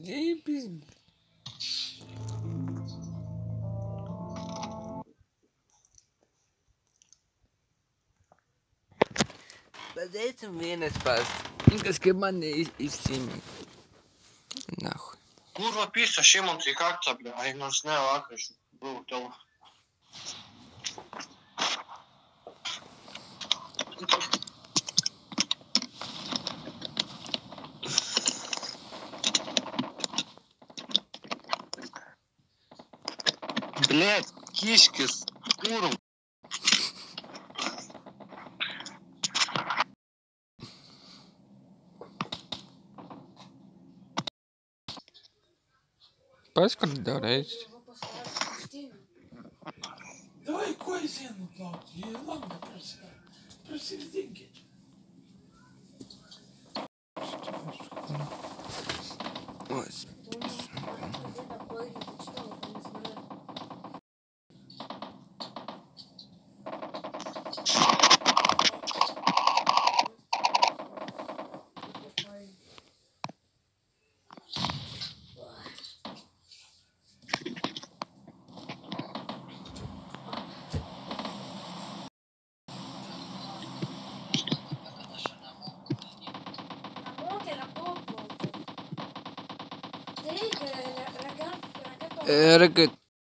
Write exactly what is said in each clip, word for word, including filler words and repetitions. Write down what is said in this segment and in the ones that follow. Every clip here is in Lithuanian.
И пизд... Пadarysim vienas pats, kas kaip mane izcīnīt. Nahuj. Kurva pisa, Šimons ir kakta, bļa. Ai, nors ne vakašu. Brūtela. Блядь, кишкис. Курва. Paskatīt divreiz. Давай коизену плавки, и ладно, просто. Просили деньги. Ой, Ragad.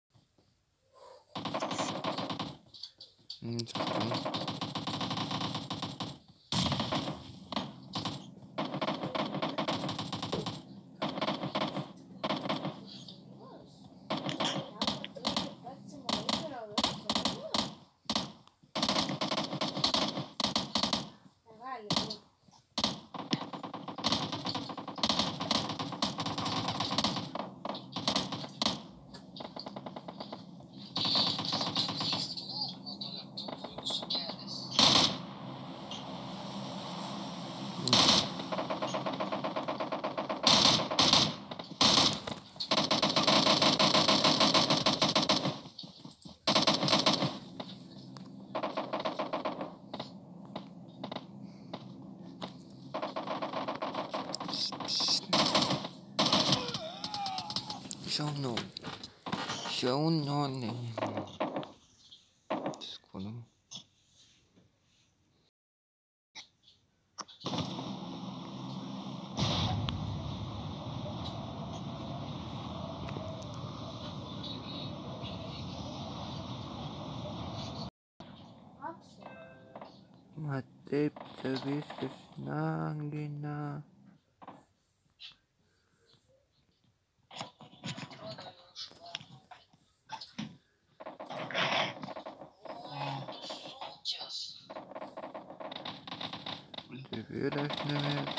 Šauno. Šauno, ne. Skolu. Matep, tev viskas nāginā. Vieras neviens.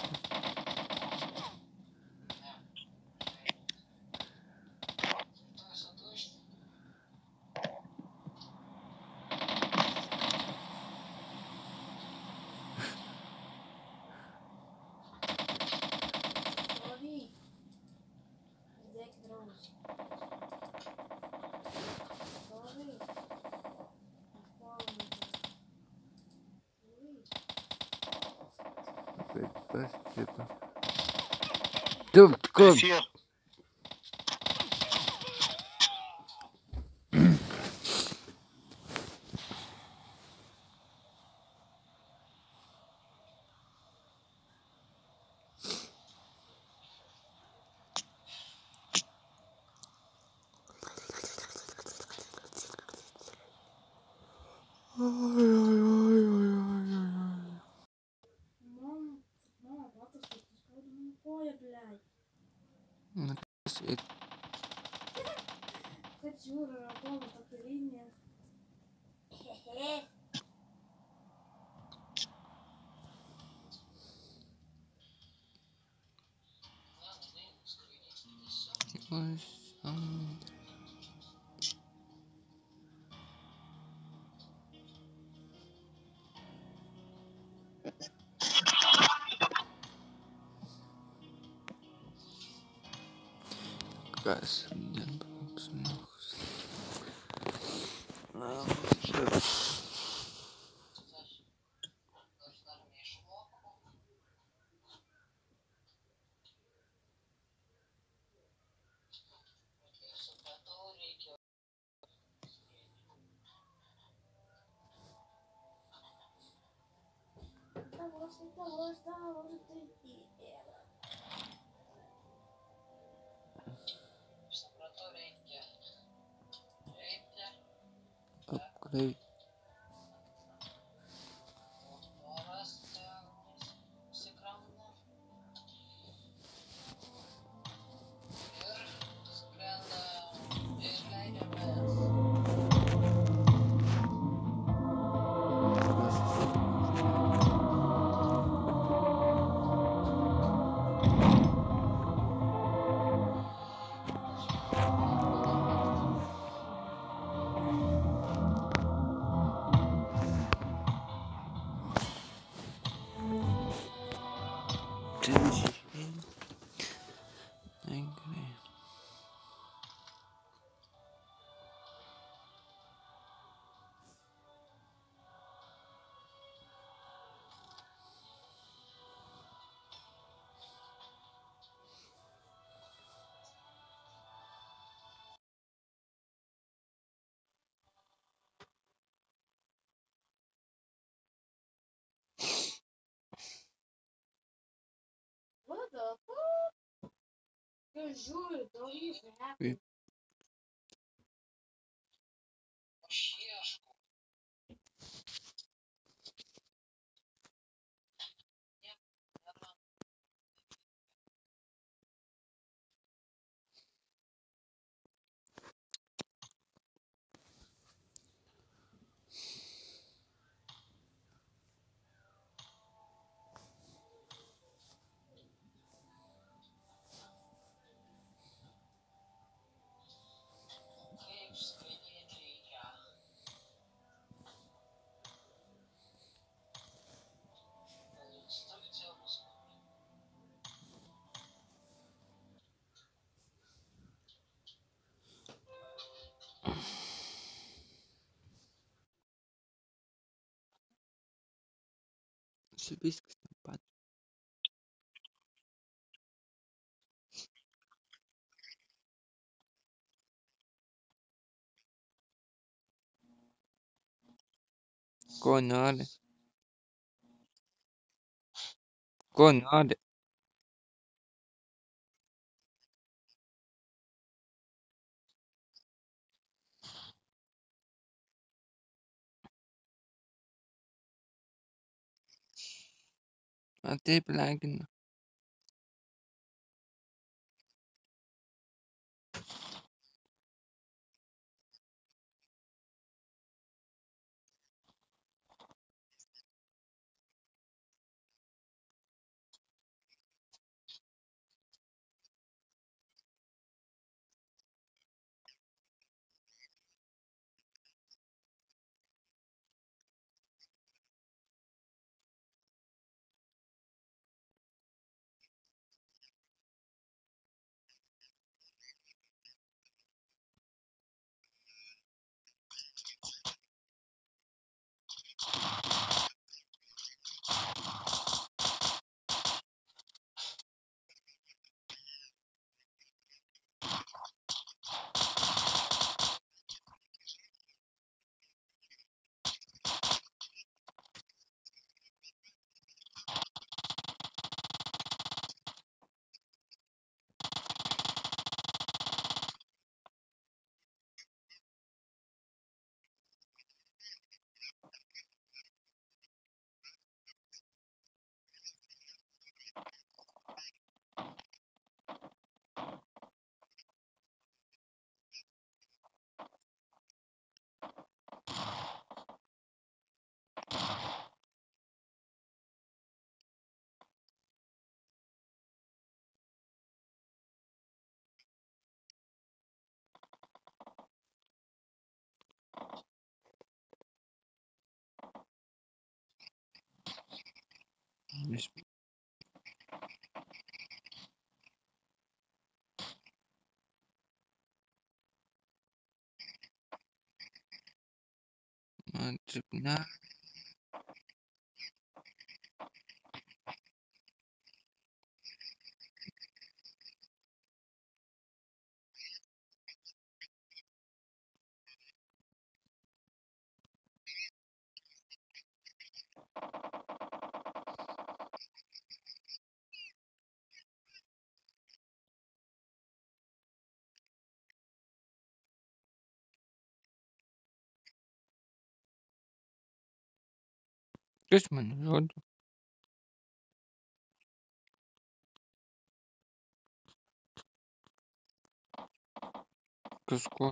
Спасибо. Дубко. Юра работал по перине. Guys, Upgrade. What the fuck? Que juro, don't even happen. Subisco estampado. Conole. Conole. Até plagna. Tribunal. Kas man žodžiu? Kas ko?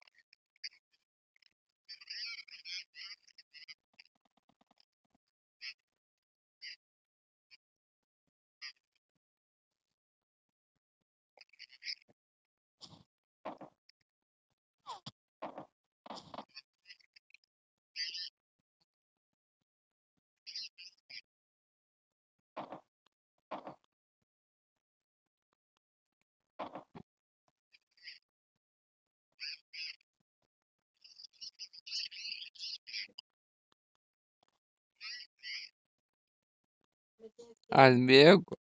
Atbėgo.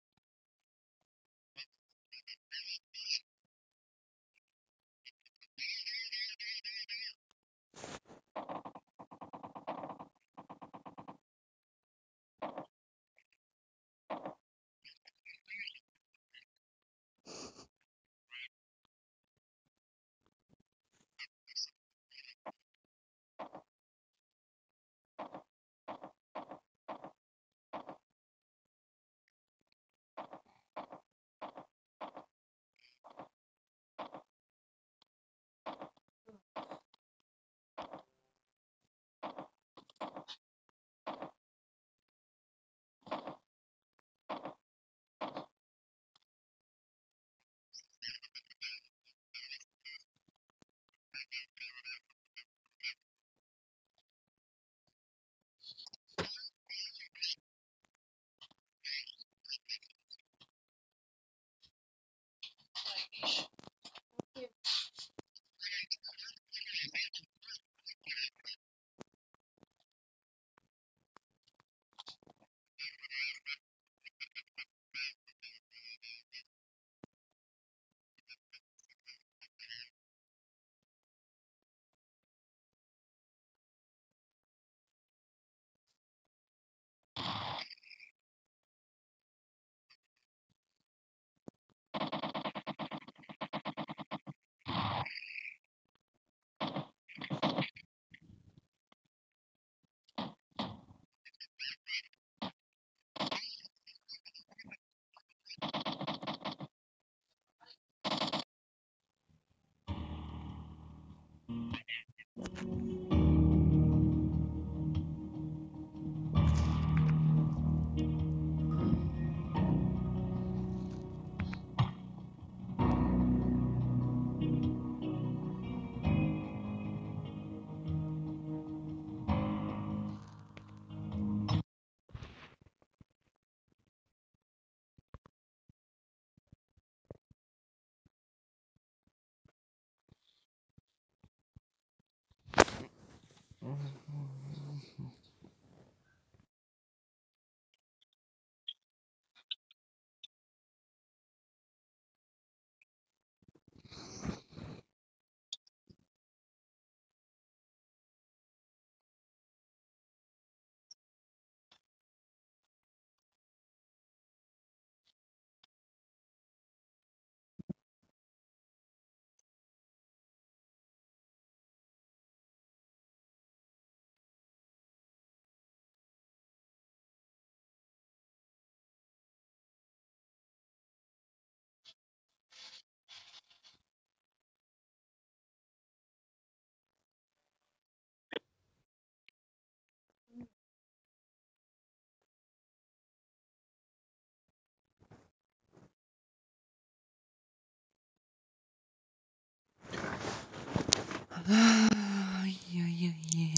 Ai, ai, ai, ai.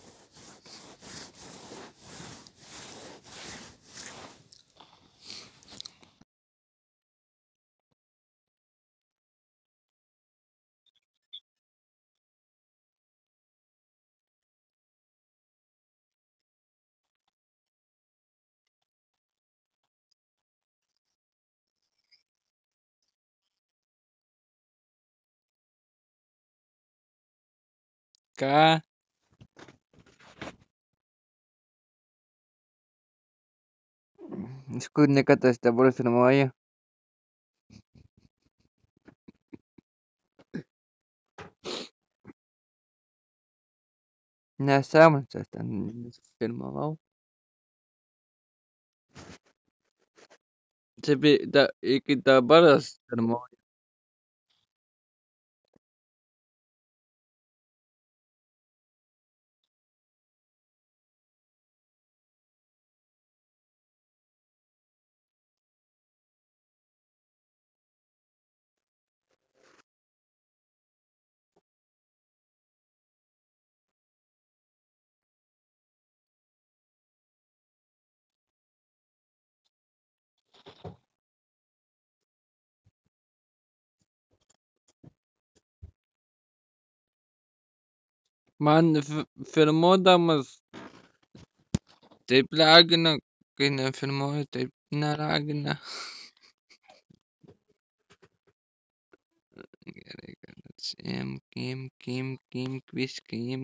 Ką? Iš kur nekatas dabar filmuoji? Nesąmonės aš ten filmavau. Sabi, da, ikita baras, ano mo? Man, filmoda mas typ lagi na kina filmo typ na lagi na. Kim, Kim, Kim, Kim, quiz, Kim.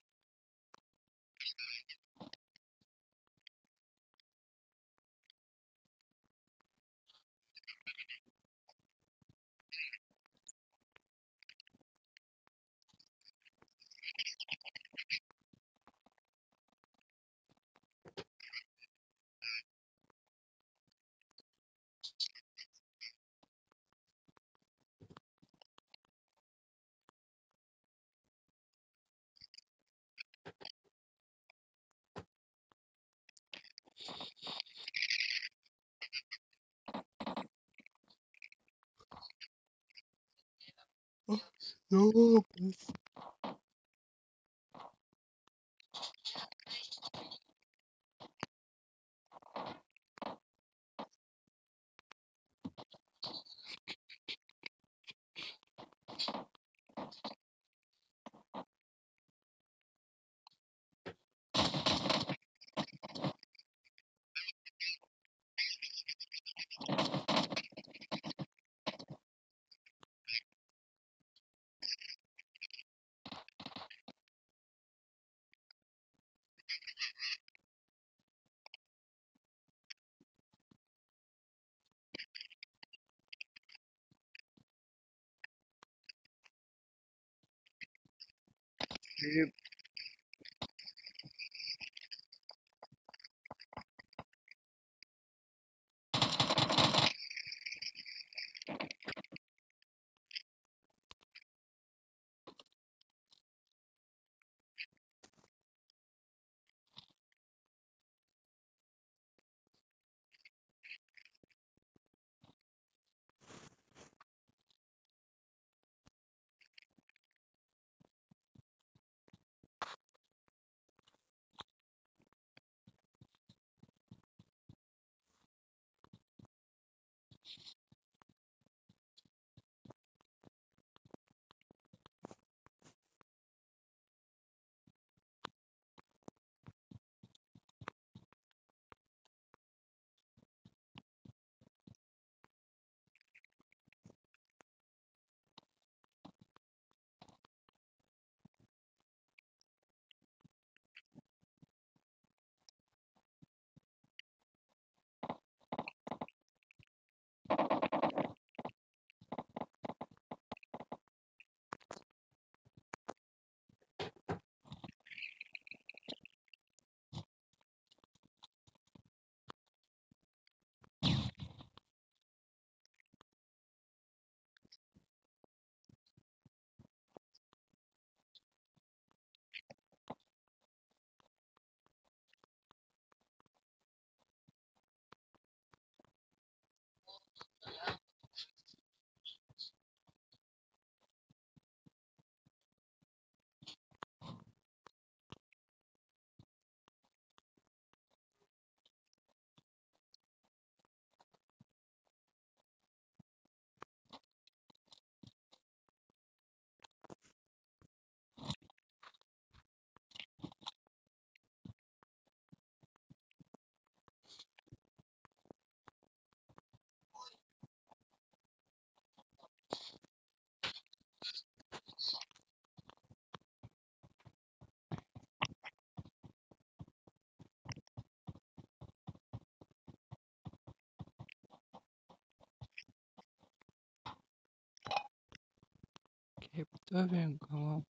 No, please. Kepta ben kama.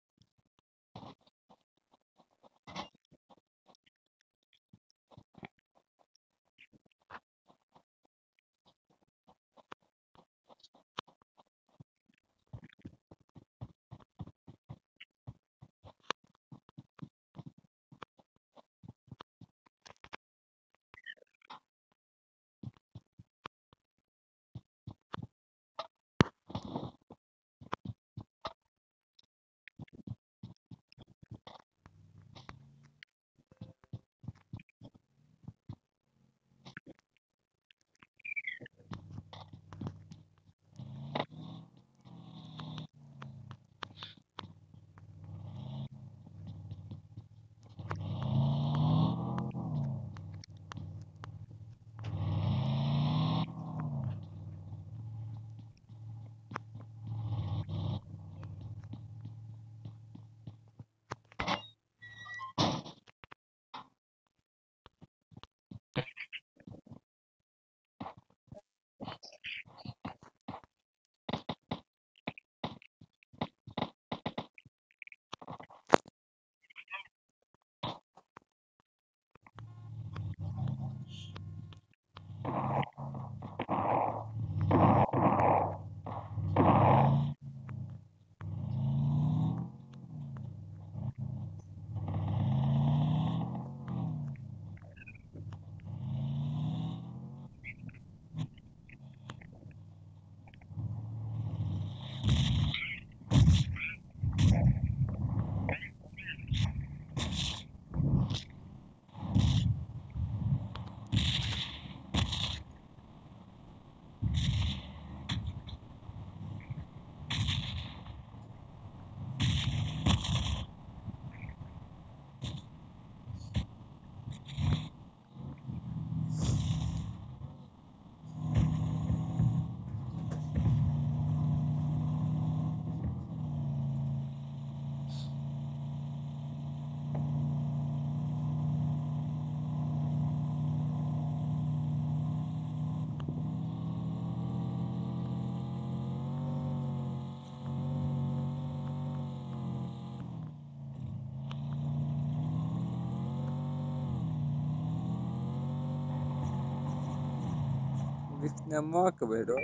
Isso não é moca, velho.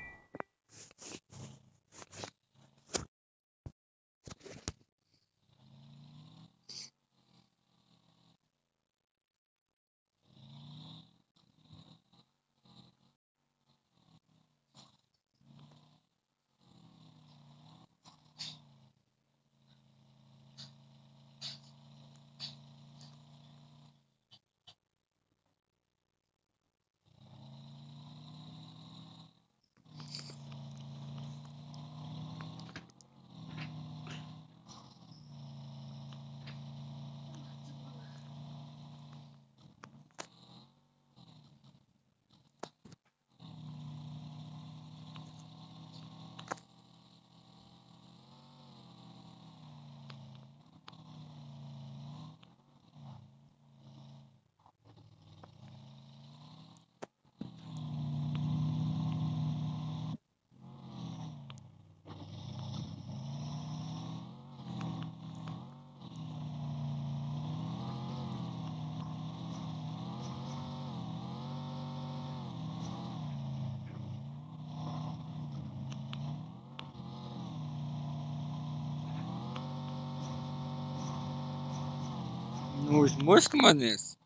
Nos moscos, manes.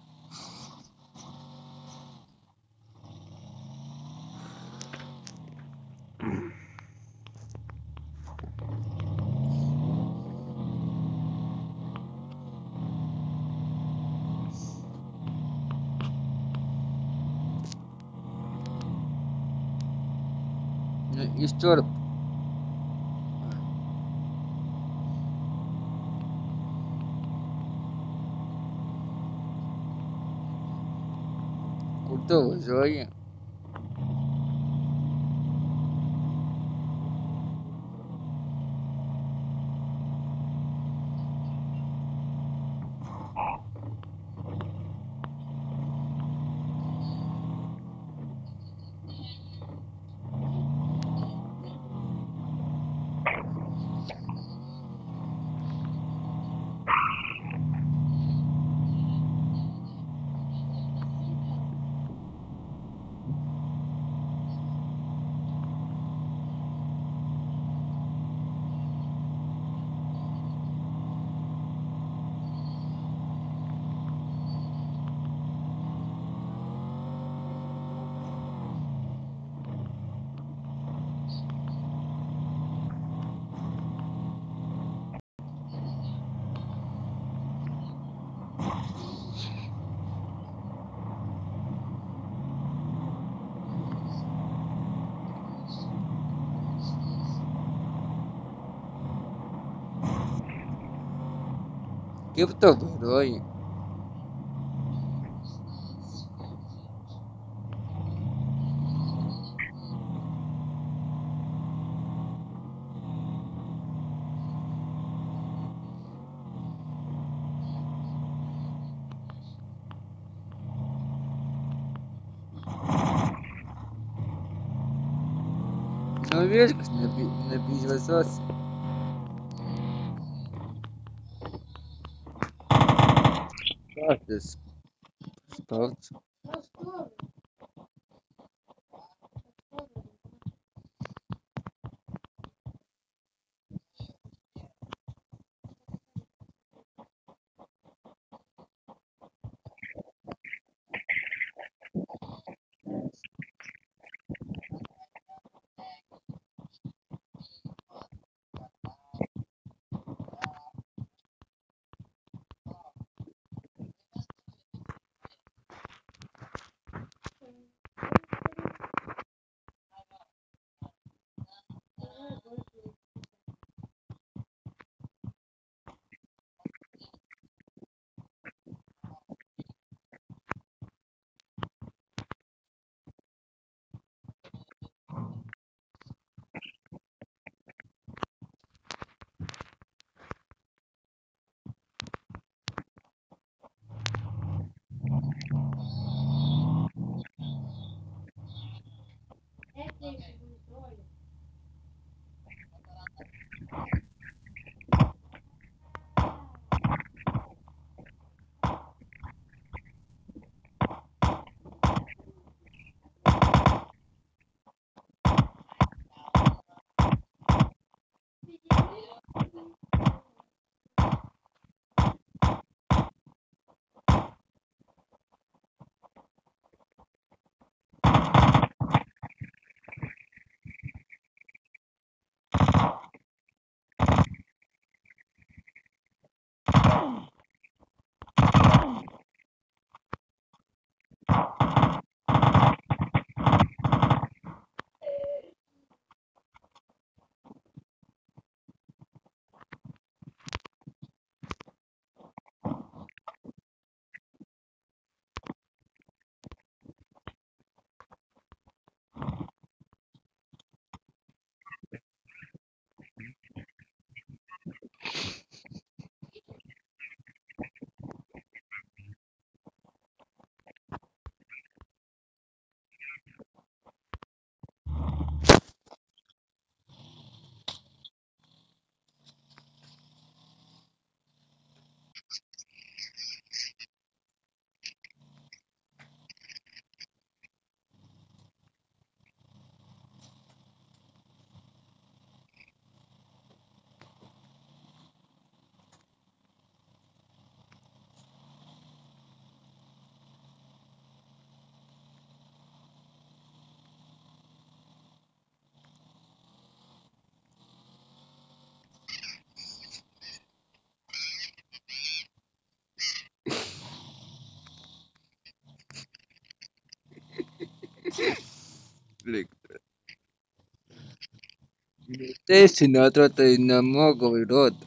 Estouro. Cortou, joia. Que puta vergonha. Não vejo que na, na bisba sócia. Sócias. Stolz. Pastor. Este sin otro tai nemoku vairuoti.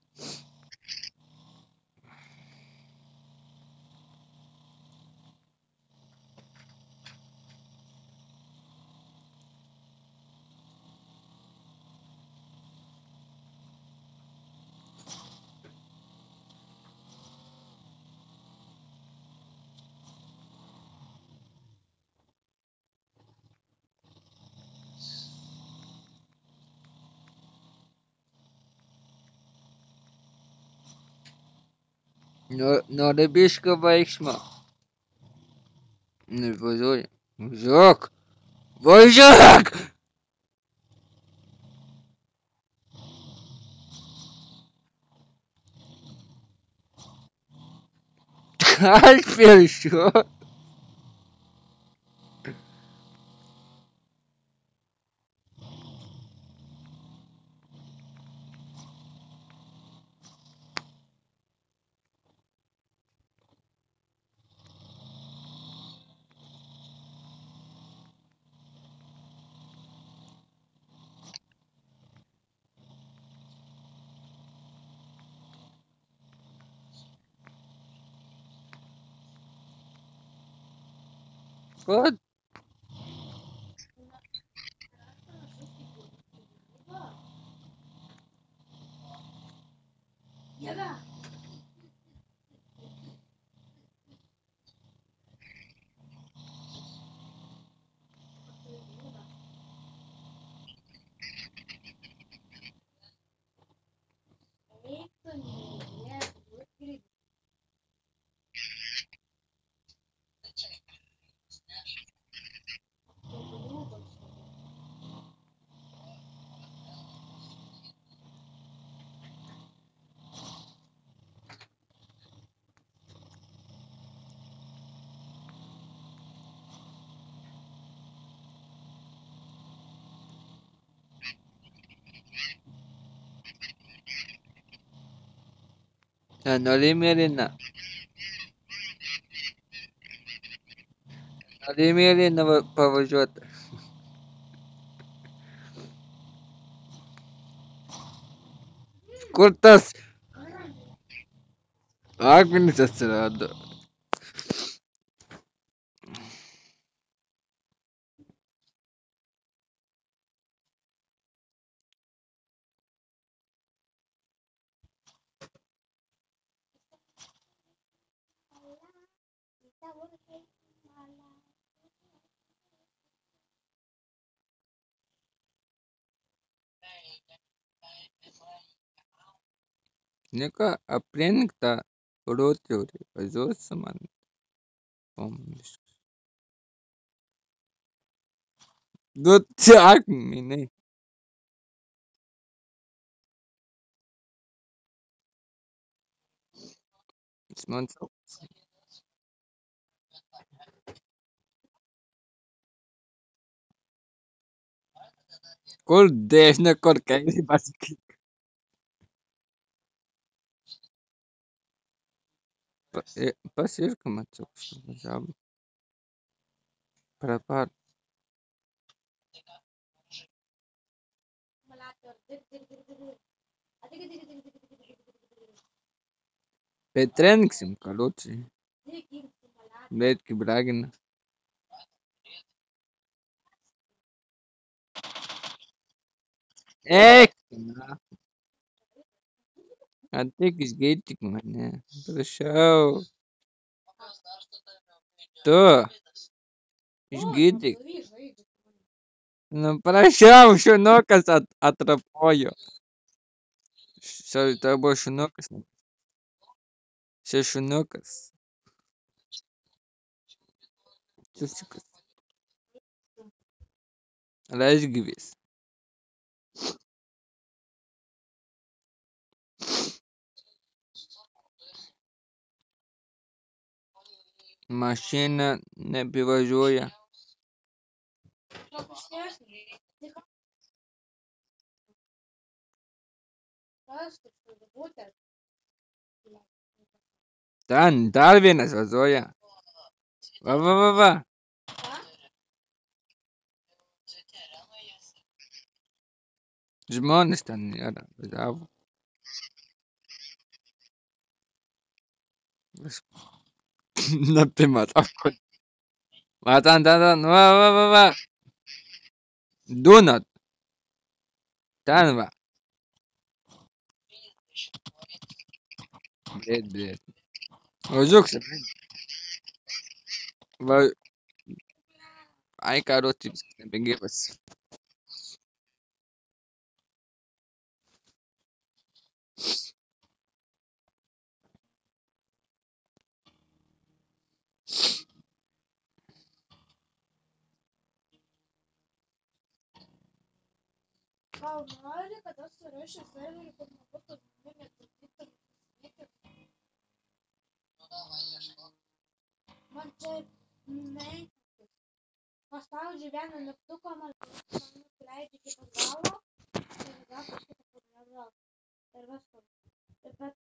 No, nori biškį vaikšmo. Važiuoja. Važiuok. Važiuok! Ką aš piršiu? Ko? Jėga. Eiktų, ne, ne, Nori mėlyna. Nori mėlyna pavažiuoti. Kur tas akmenys atsirado? Nika aplink tą rotiorį važiuosi man. Pomniškas. Du tie akmeniai. Jis man sako. Kur dešinė, kur kairė pasakyk. Pasiirkam atsiukštų važiavom. Prapar. Bet trenksim, kalučiai. Bet kaip ragina. Eik! Ateik išgaidyk mane. Prašau. Tu. Išgydyk. Nu prašau, šunukas at, atrapojo. Tai buvo šunukas. Čia šunukas. Susikas. Ražgyvis. Mašina nebevažiuoja. Ten dar vienas važiuoja. Va, va, va, va. Žmonės ten nėra, važiavo. Nepima tau. Va, ten, ten, ten, va, va, va, va. Dunat. Ten va. Blėt, blėt. Važiuok, sakai. Va. Ai, karo tips, nebegyvas. Gal nori, kad aš surašiu serverį, kad nebūtų žmonių netrukdytų nesusitikti? Man čia menkas. Paspaudžiu vieną mygtuką, man nusileidžia iki pat galo, ir gal kažkaip padarau. Ir viskas. Ir bet...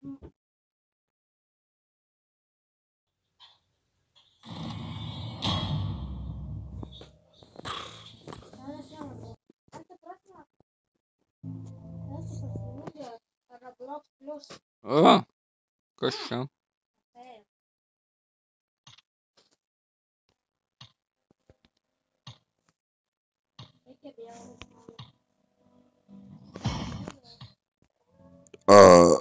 Roblox Plus. O, kas čia? Taip. Reikia vėl. A.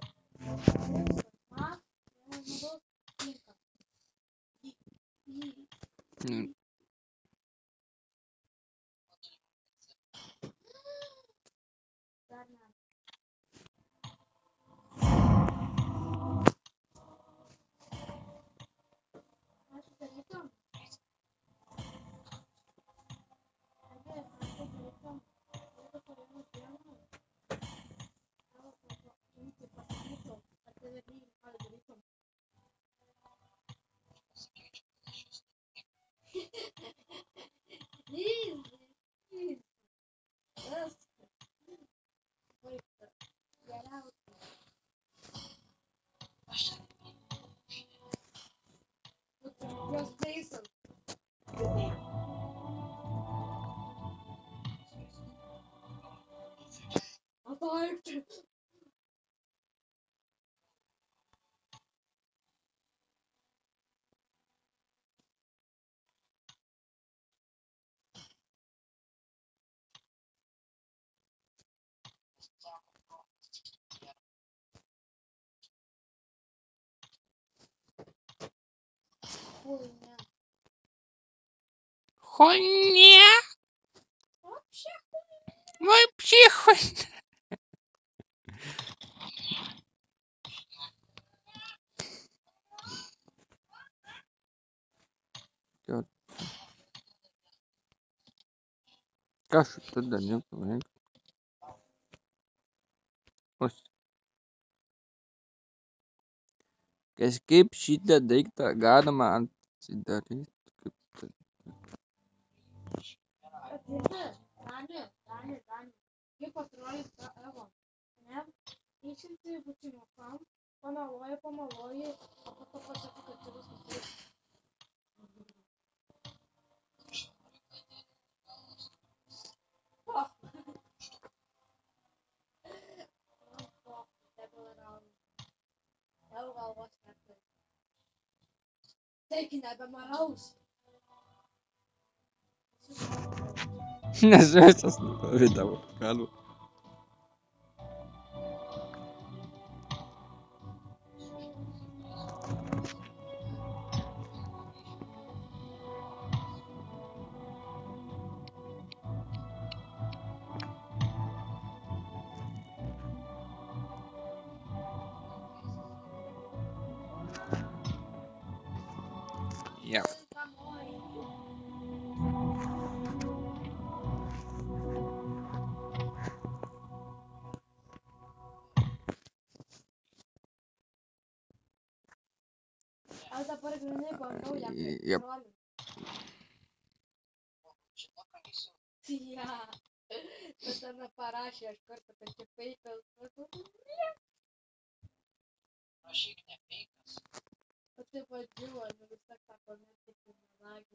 Хуйня. Хуйня. Вообще хуйня. Вообще хуйня. Kas tada nepaveiks? Kažkaip šitą daiktą galima atsidaryti. Ateiti, Dani, Dani, Dani. Kaip atrodyt ta Eva? Ne? Išimti bučinukam, pameluoji, pameluoji, o po to pasakai, kad čia viskas taip. Oh. Oh, tegul yra. Jau galvos neturi. Taigi nebemaraus. Nes visas nupavidavo kalų. Yep. Aš dabar grinai bandau ją Yep. kontroliuoti. Ja. Bet tada parašė aš kartą, kad čia feikas. Rašyk ne feikas. O tai vadžiuo, nu vis tiek sako, mes tik melagis.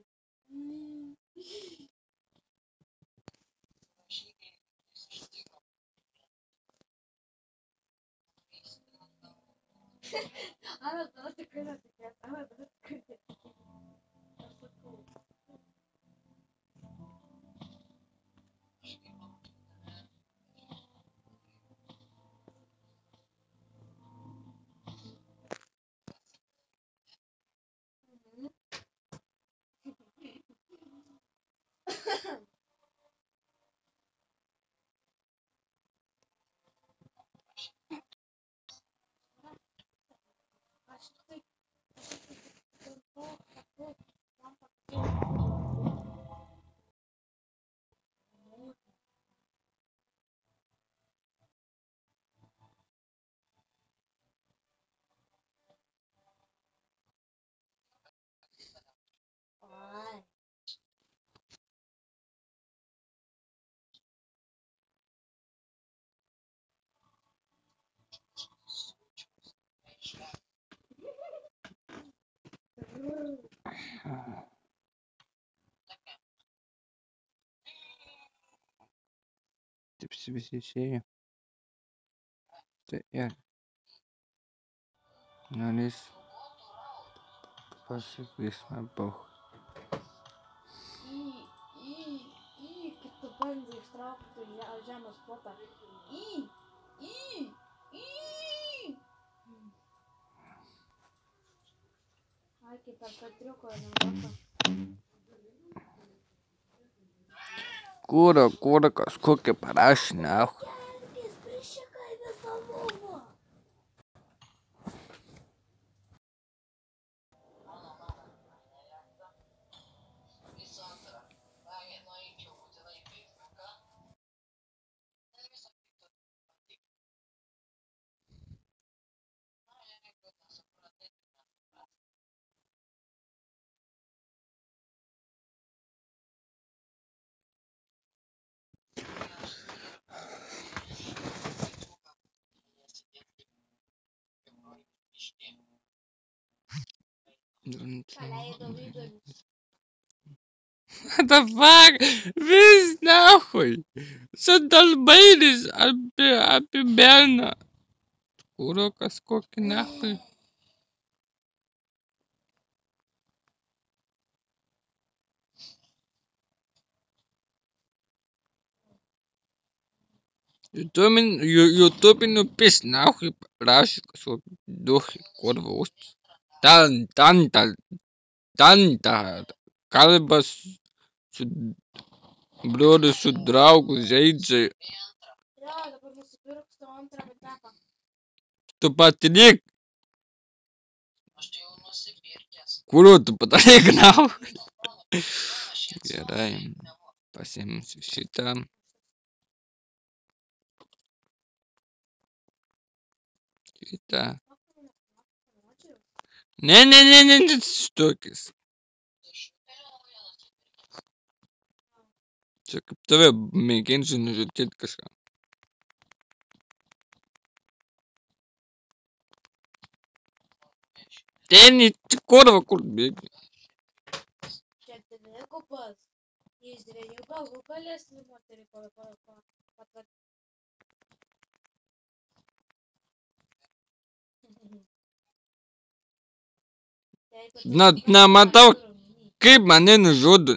Rašyk, jis iš tikro. Ana, tada tikrai netikėt. Ana, tada tikrai netikėt. Aš sakau. Aš tik dėl to, kad tu man patikėjai. Ai. Taip visi išėjo. Tai ir. Norės pasakys man bauch. Į, į, į, kaip tu bandai ištraukti že- žemės plotą. Į, į, į. Ai, kaip per katriuko animuota. Kūra, kūra, kažkokia parašė, nahui. Jis prišikai visą lubą. Paleido vidurius. What the fuck? Vis nahui. Sudalbainis apie, apie berną. Kūro kažkokį nahui. YouTube'inu pis nahui parašė kažkokį duhį, kurva užtis. Tan, tan, tan, tan, tan, kalbas su broliu, su draugu, žaidžia. Jo, dabar nusipirks tavo antrą videką. Tu patirik. Kūro, tu patarik nahui. Gerai, pasiimsiu šitą. Šitą. Ne, ne, ne, ne, ne, stokis. Čia kaip tave mėginsiu nužudyti kažką. Ten, kurva, kur bėgi. Čia dvigubas. Iš dviejų galų galėsi moterį patvarkyti. Na, na, matau, kaip mane nužudo.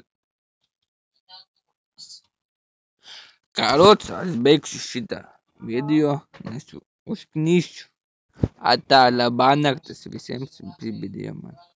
Karots, aš baigsiu šitą video, nes užknyščiu. Ata labanaktis visiems pribidėjo man.